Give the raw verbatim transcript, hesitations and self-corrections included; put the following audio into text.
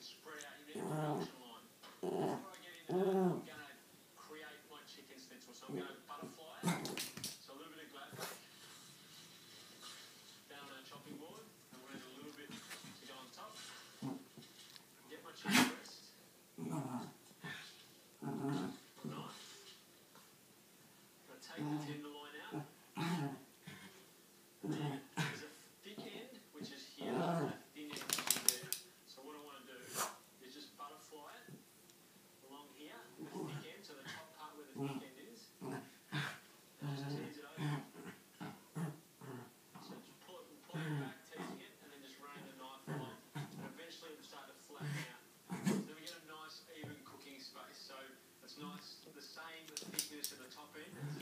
spread out. You need a production line. Before I get into that, I'm going to create my chicken schnitzel. So I'm going to butterfly it. So a little bit of glad bake down on our chopping board. And we'll add a little bit to go on top. Get my chicken breast. Nice. I'll take the tenderloin out. And then there's a thick end, which is here, and a thin end, which is there. So what I want to do is just butterfly it along here, the thick end, so the top part where the thick end is. And just tease it over. So just pull it, pull it back, teasing it, and then just running the knife along. And eventually it will start to flatten out. So we get a nice even cooking space. So it's nice, the same thickness at the top end as